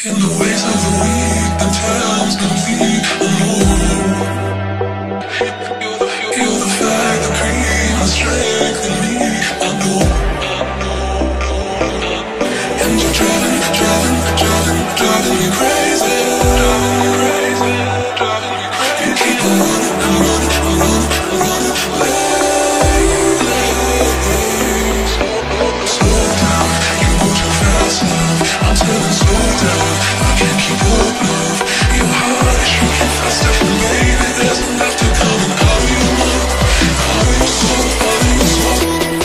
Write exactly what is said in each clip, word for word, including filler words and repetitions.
In the ways of the weak, the times complete alone. Feel the flag, the creed, the strength in me. I know. And you're driving, driving, driving, driving me crazy. Driving me crazy, driving me crazy. You keep on running, I'm running, I'm running, I'm running late. Slow down, you go too fast now. I'm telling slow down, I can't keep up, love. Your heart is shrinking faster, baby. There's enough to come and out of your mouth, out of your soul, out of your soul.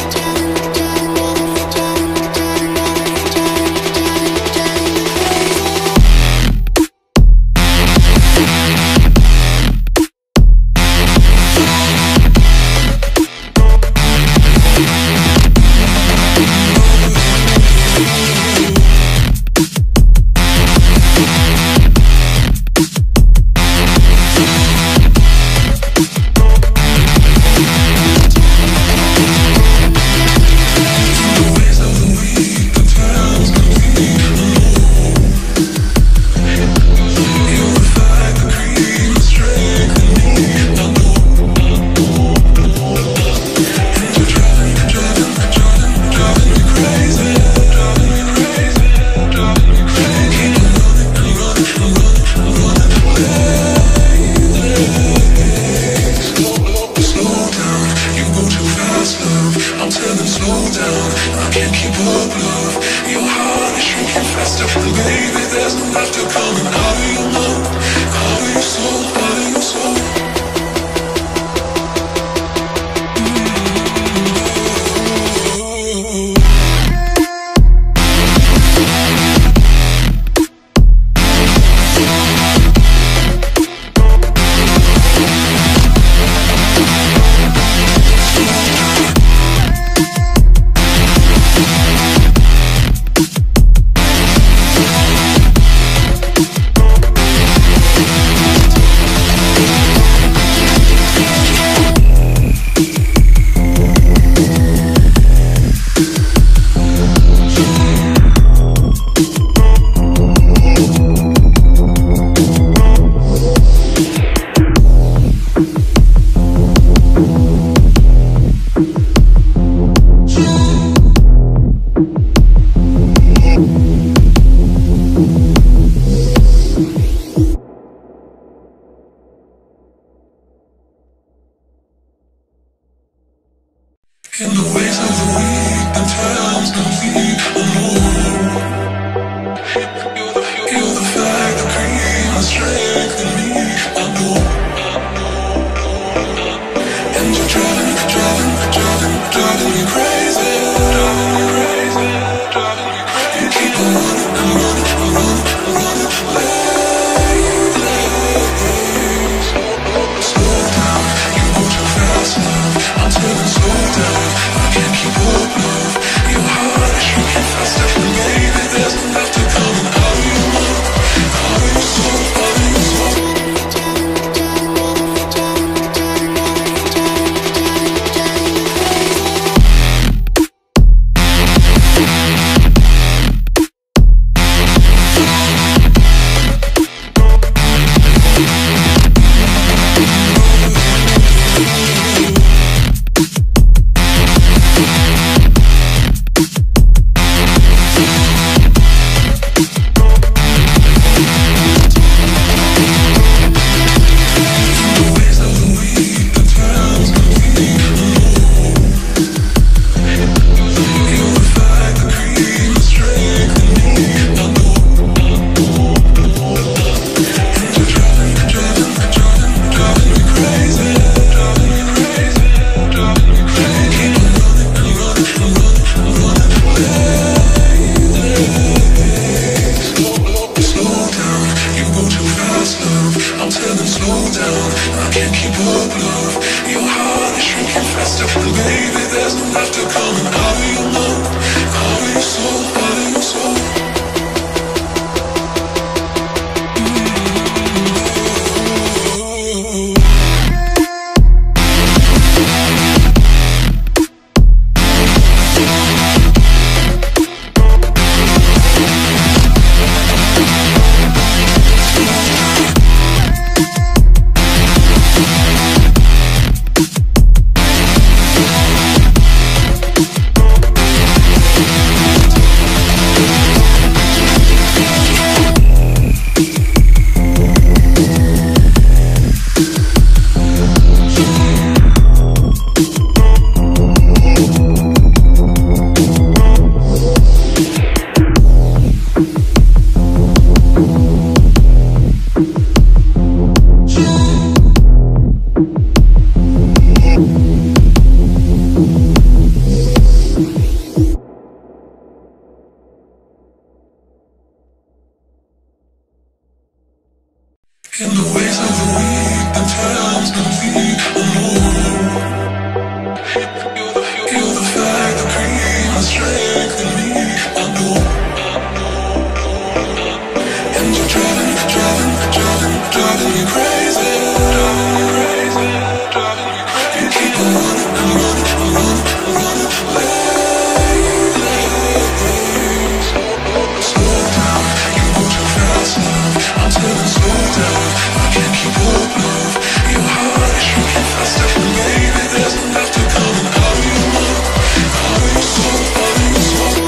In the ways of the weak, the times complete alone. Feel the flag, the creed, the strength in me. I know. And you're driving, driving, driving, driving me crazy. Driving me crazy, driving me crazy. You keep on running, I'm running, I'm running, I'm running late, late. Slow down, you go too fast now. I'm telling slow down, I can't keep up, love. Your heart is shrinking faster, baby. There's enough to come out of your mouth, out of your soul, out of your soul. In the ways of the weak, the times can be alone. You're the fact, the cream, the strength in me, I know. And you're driving, driving, driving, driving me crazy. Driving me crazy, driving me crazy. You keep on running, I'm running, I'm running, I'm running lately. Slow down, you go too fast now. I'm telling slow down, I can't keep up, love. Your heart is shrinking faster, baby. There's enough to come and how do you know? How do you slow? How do you slow?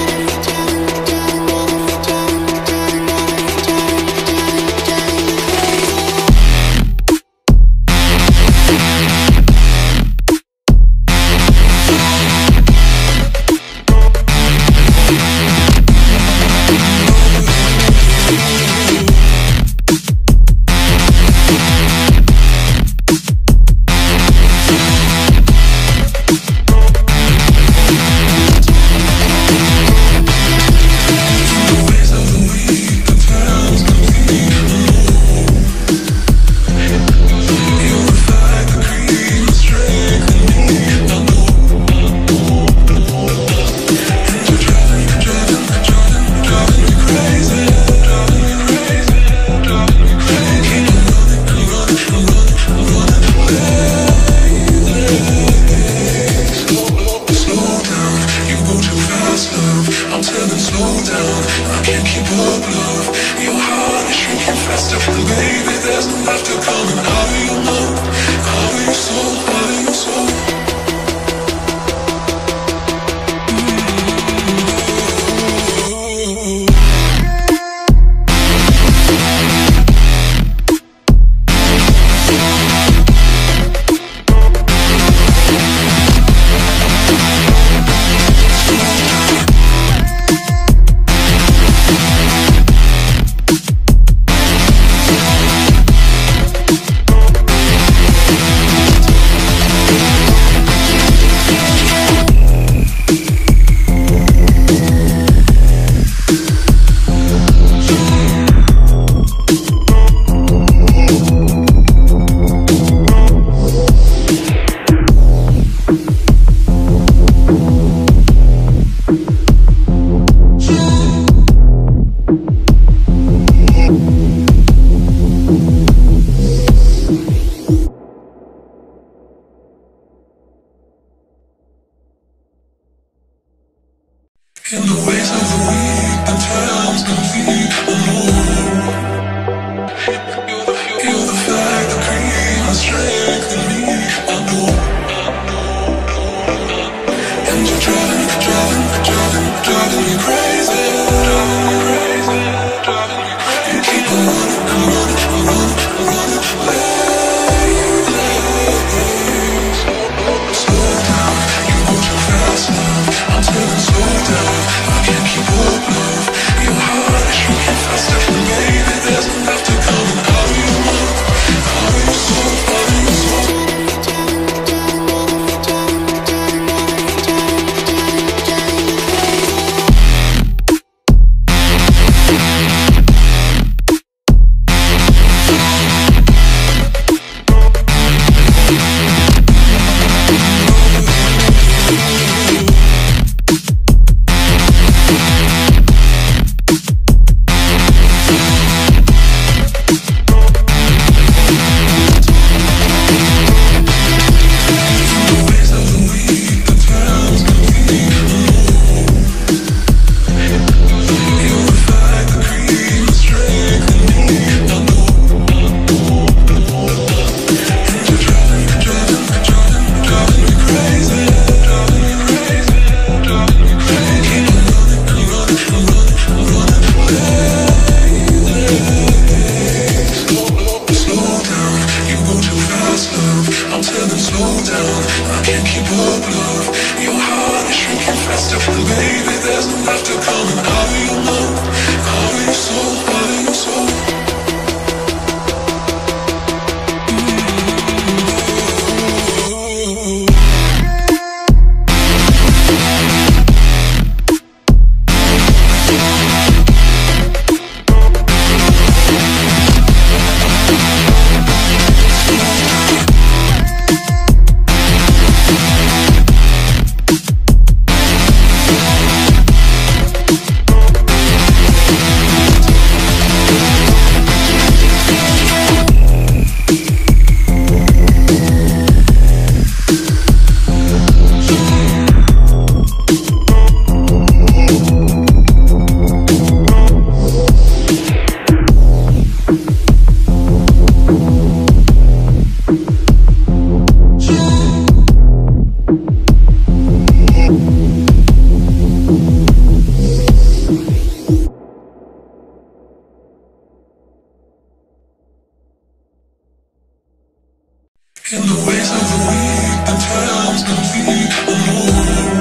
In the ways of the weak, the times complete alone.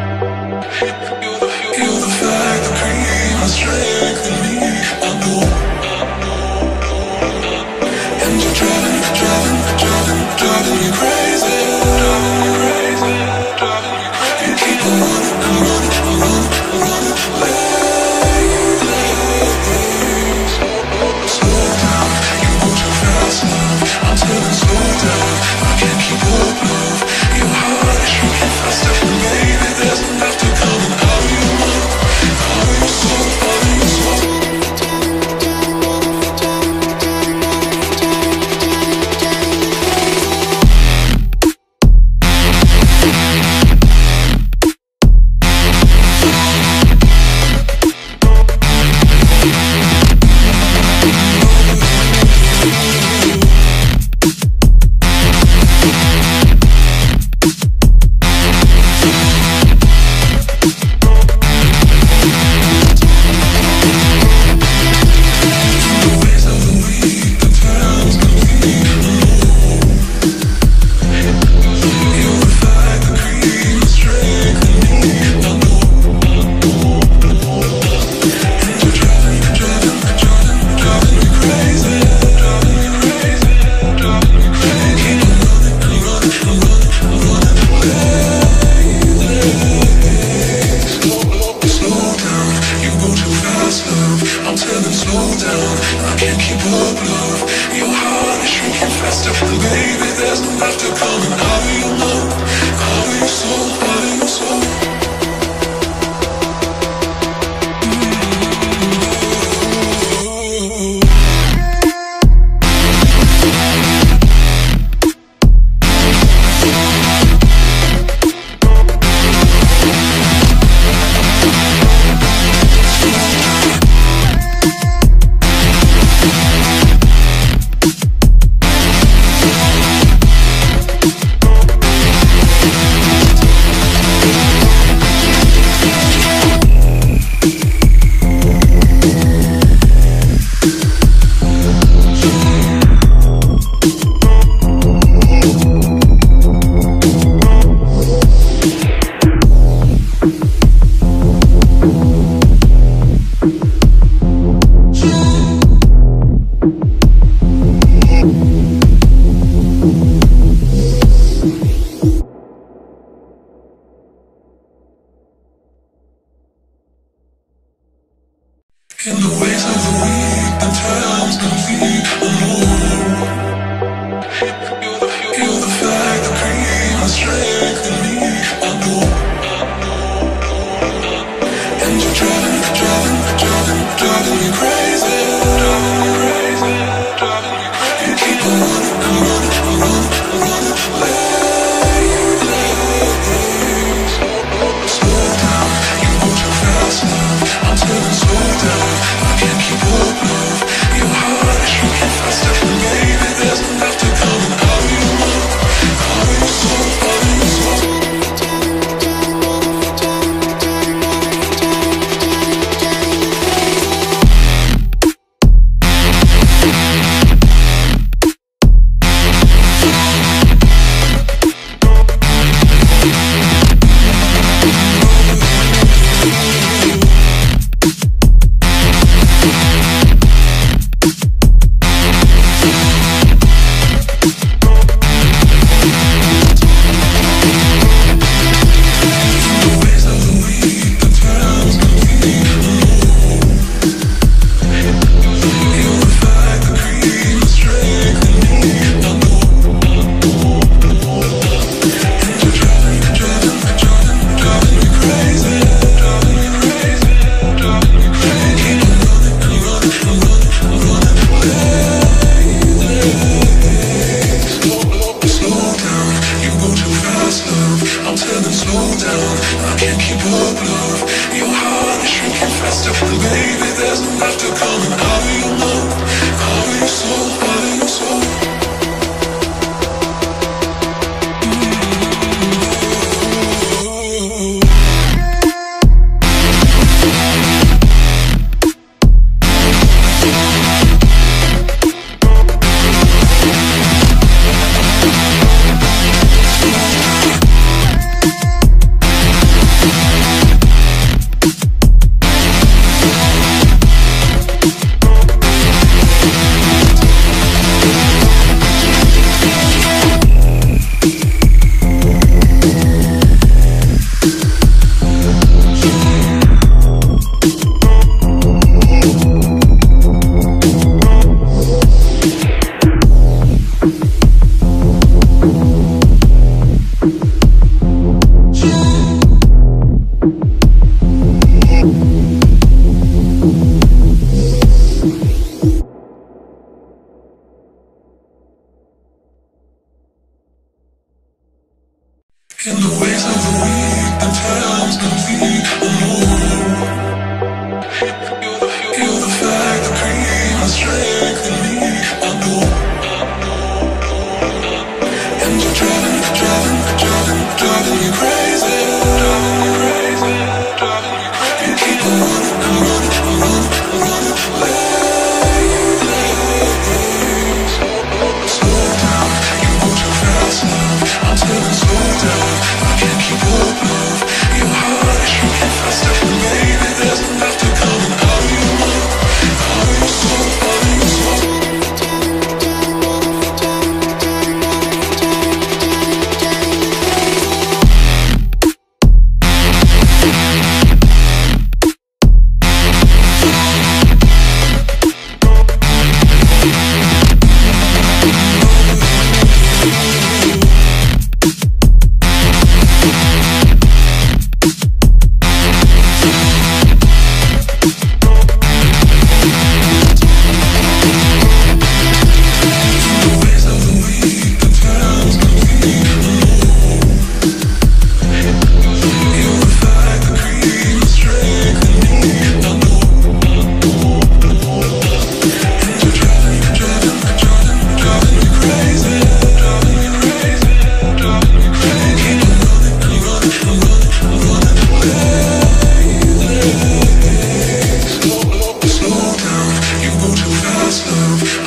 You're the fact, the cream, the strength in me, I know. And you're driving, driving, driving, driving me crazy. Driving me crazy, driving me crazy. You keep on running, I'm running, I'm running, I'm running lately. Slow down, you go too fast now. I'm telling slow down, I can't keep up, love. Your heart is shrinking faster, baby. There's enough to come out of your mouth, out of your soul, out of your soul.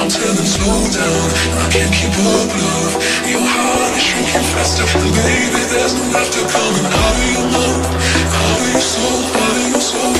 I'm telling slow down, I can't keep up, love. Your heart is shrinking faster, baby. There's no laughter coming out of your mouth, out of your soul, out of your soul.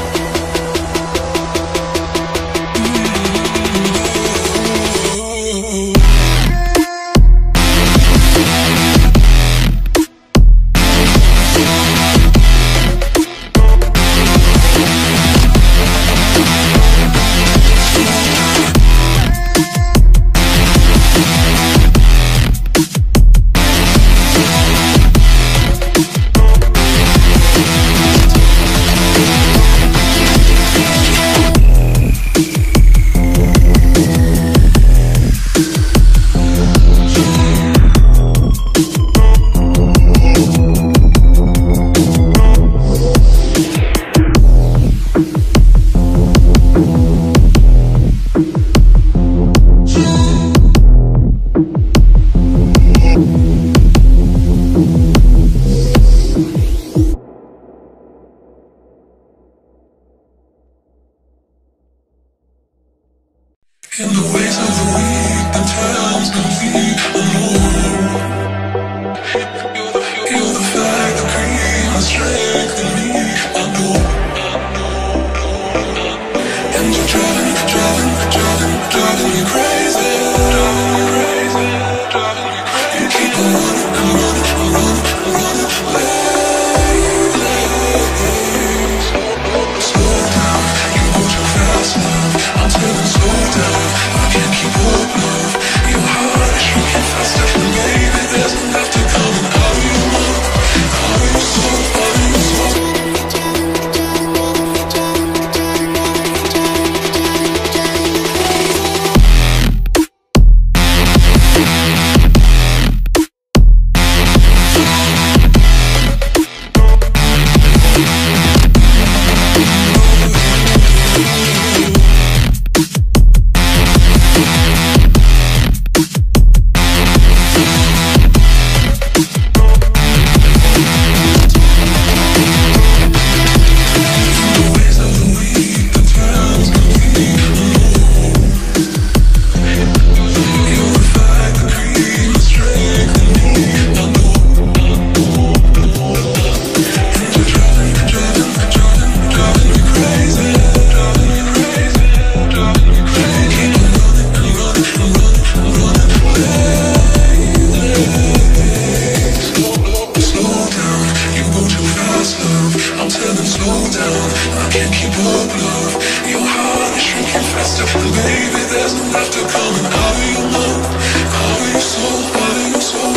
In the ways of the weak, the times complete alone. You're the, you're the fact, the cream, the strength in me, I know. And you're driving, driving, driving, driving me crazy. Driving me crazy, driving me crazy. You keep on running, I'm running, I'm running, I'm running lately. Slow down, you go too fast now. I'm telling slow down, I can't keep up, love. Your heart is shrinking faster, baby. There's no laughter coming out of your mouth, out of your soul, out of your soul. I'm telling slow down, I can't keep up, love. Your heart is shrinking faster, baby. There's no laughter coming out of your mouth, out of your soul, out of your soul.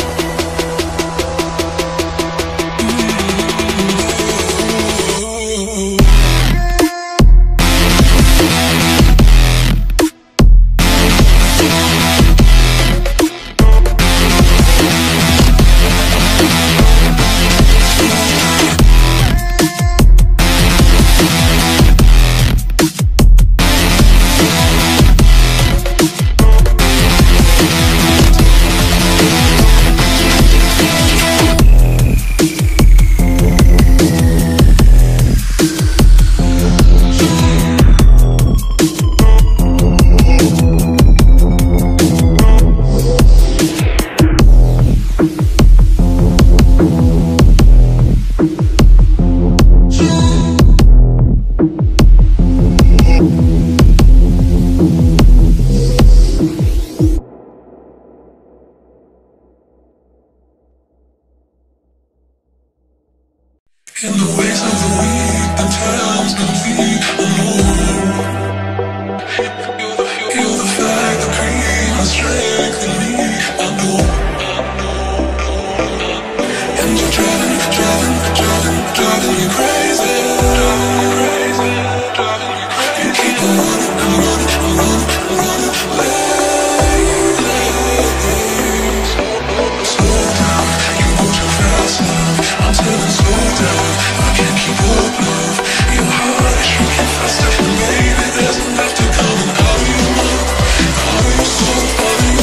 In the ways of the weak, the times complete alone. You're the, you're the fact, the cream, the strength in me, I know. And you're driving, driving, driving, driving me crazy. Driving me crazy, driving me crazy. You keep on running, I'm running, I'm running, I'm running lately. Slow down, you go too fast now. I'm telling slow down, I can't keep up, love. Your heart is shrinking faster, baby. There's no laughter coming out of your mouth, out of your soul, out of your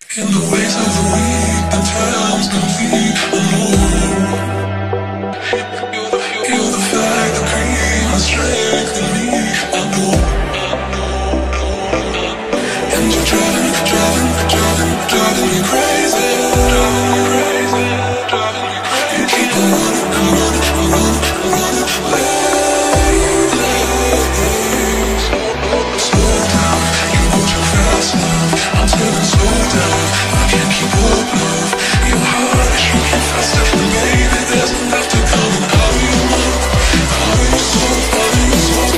In the ways of the weak, the times complete alone. You're the fact, the cream, the strength in me, I know. And you're driving, driving, driving, driving me crazy. Driving me crazy, driving me crazy. You keep on running, I'm running, I'm running, I'm running lately. Slow down, you go too fast now. I'm telling slow down, I can't keep up, love. Your heart is shrinking faster, but baby, there's enough to come out of your mouth, out of your soul, out of your soul.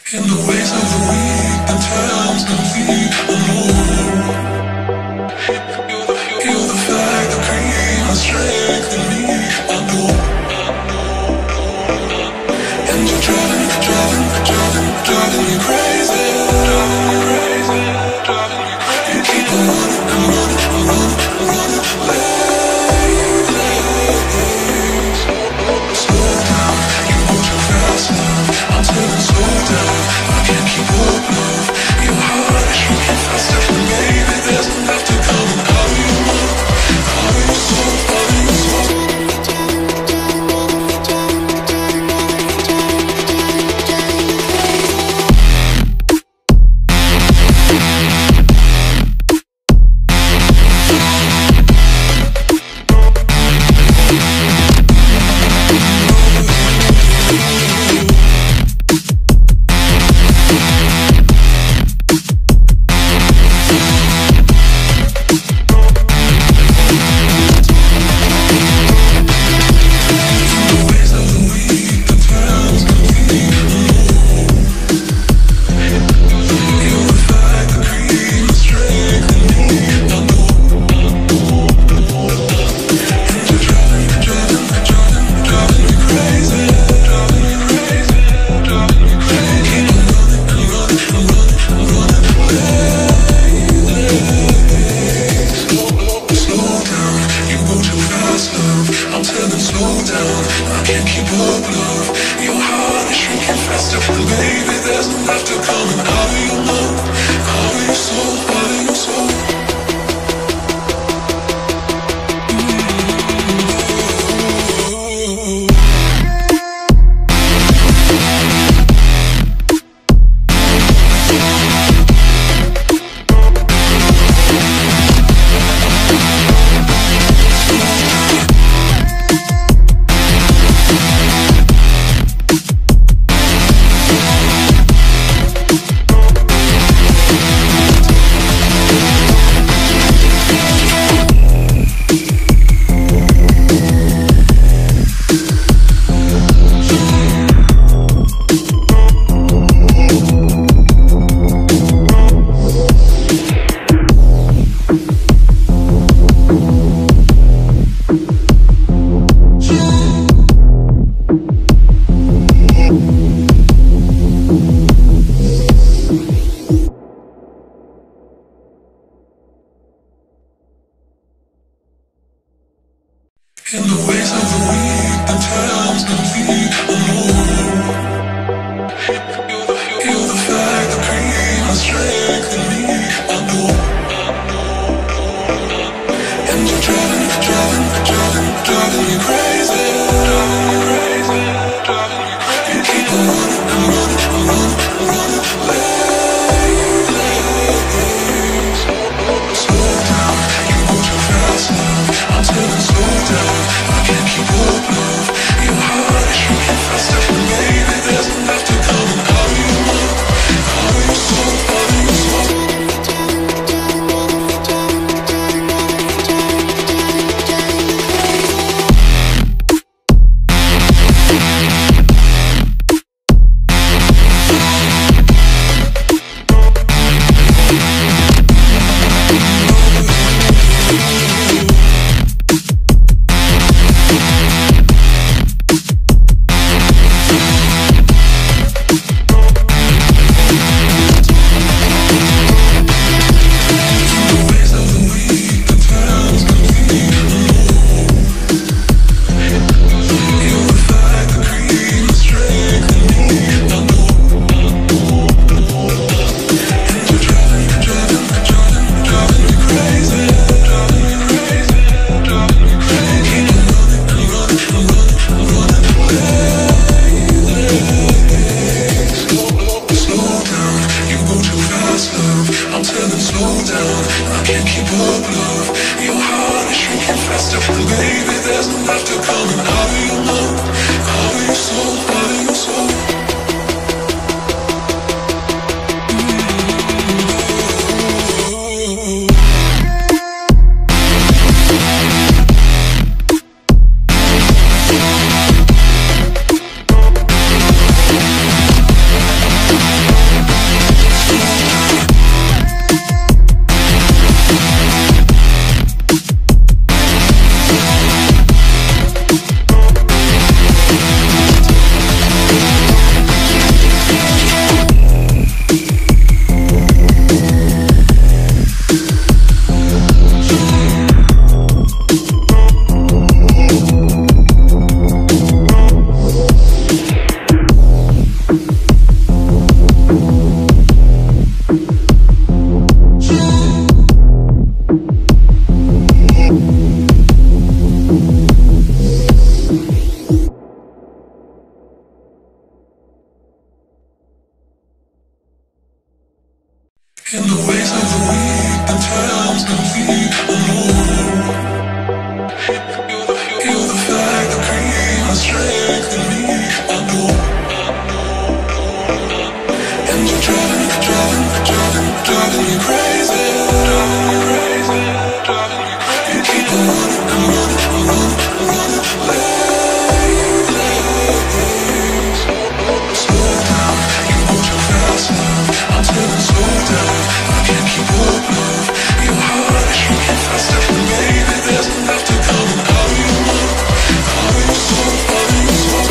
In the ways of the weak, the times complete alone. You're the fact, the cream, the strength in me, I know. And you're driving, driving, driving, driving me crazy. Driving me crazy, driving me crazy. You keep on running, I'm running, I'm running, I'm running lately. Slow down, you go too fast now. I'm telling slow down, I can't keep up, love. Your heart is shrinking faster, but maybe there's enough to come out of your mouth. Out of your soul, out of your soul. In the ways of the weak, the times complete alone. You're the fact, the cream, the strength in me, I know. And you're driving, driving, driving, driving me crazy. Driving me crazy, driving me crazy. You keep on running, I'm running, I'm running, I'm running lately. Slow down, you go too fast now. I'm telling slow down, I can't keep up, love. Your heart is shrinking faster, but maybe there's enough to come out of your mouth. Out of your soul, out of your soul. my strength in me, I know. And you're driving, driving, driving, driving me crazy. Driving me crazy, driving me crazy. You keep on running, I'm running, I'm running, I'm running late, late. Slow down, you go too fast now. I'm telling slow down, I can't keep up, love. Your heart is shrinking faster, baby. There's enough to come out of your mouth, out of your soul, out of your soul.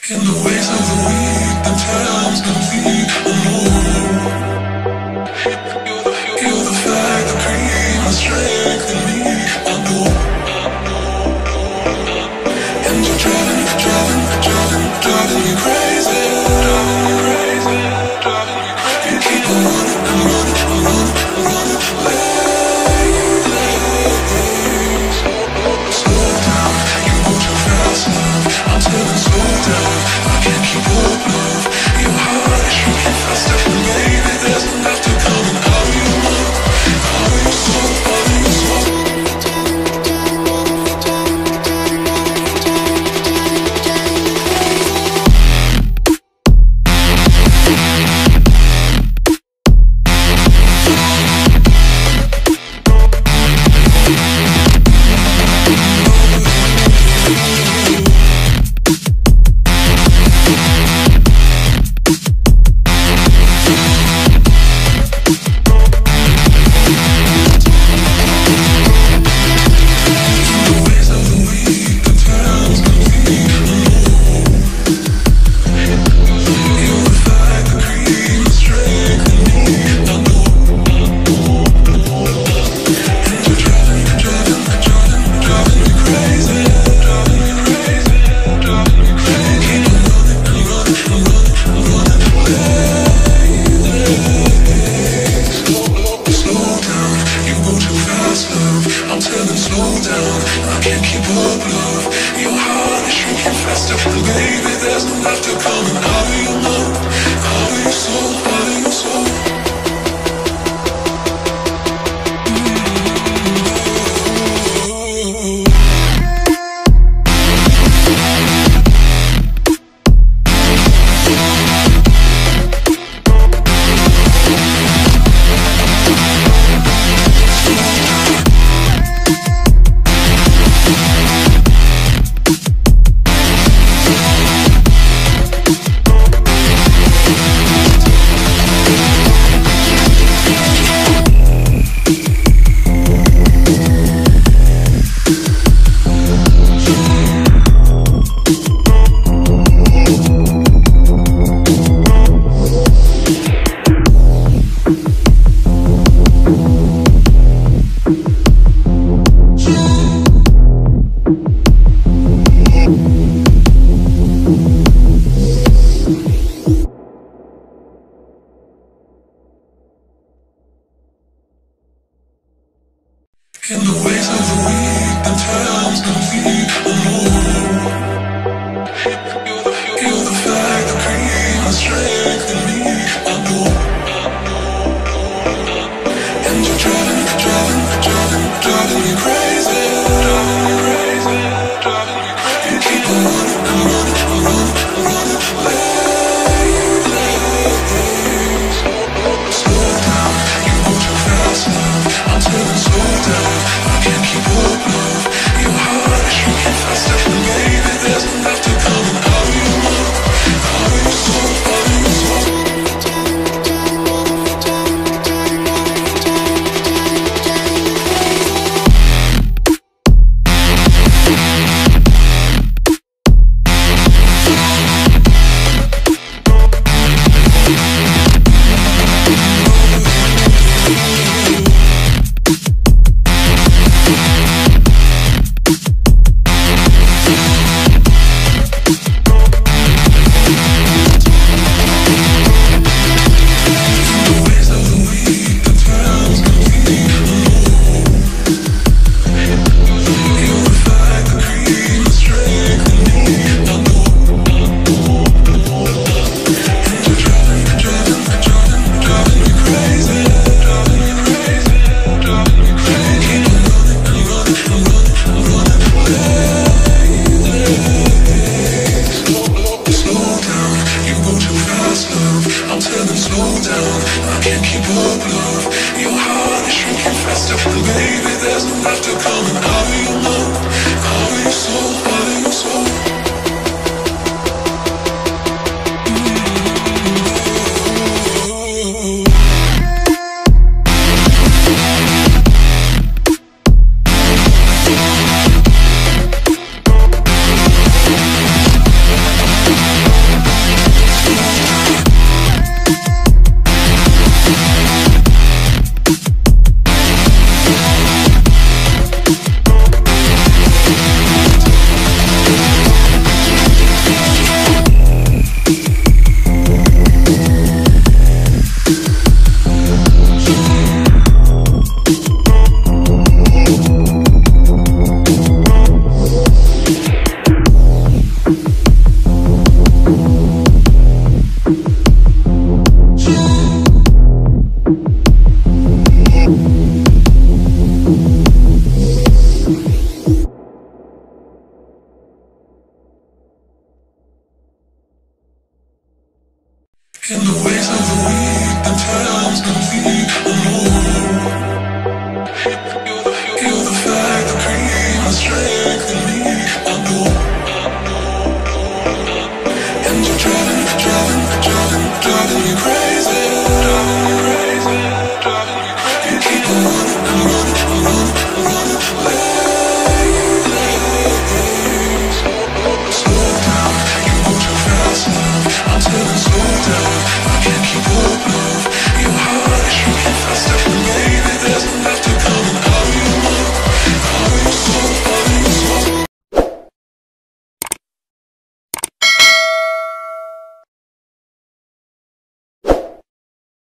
In the ways of the weak, the times complete alone. You're the flag, the cream, the strength in me. I know. And you're driving, driving, driving, driving me crazy. Driving me crazy, driving me crazy. You keep on running, I'm running, I'm running, I'm running lately. Slow down, you go too fast now. I'm telling slow down, I can't keep up, love. Your heart is shrinking faster, baby. There's enough to come and how do you love? How do you slow? How do you slow? In the ways of the weak, the times complete alone. You're the flag, the cream, the strength in me. I know. And you're driving, driving, driving, driving me crazy. Driving me crazy, driving me crazy. You keep on running, I'm running, I'm running, I'm running lately. Slow down, you go too fast now. I'm telling slow down, I can't keep up, love. Your heart is shrinking faster, baby. There's enough to come and how do you love? How do you slow? How do you slow? I'm telling slow down, I can't keep up, love. Your heart is shrinking faster, baby. There's enough to come and how do you love? How do you slow? How do you slow?